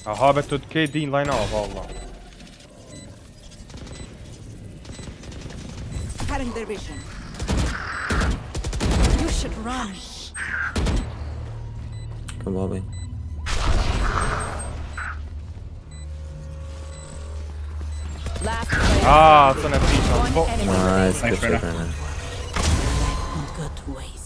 Jaha, betett két din line av valla. Cutting their vision. You should run. Come on, Bobby. Last player. Ah, co ne příšel. Nice, good shit, Rejna. Rejna. Good waste.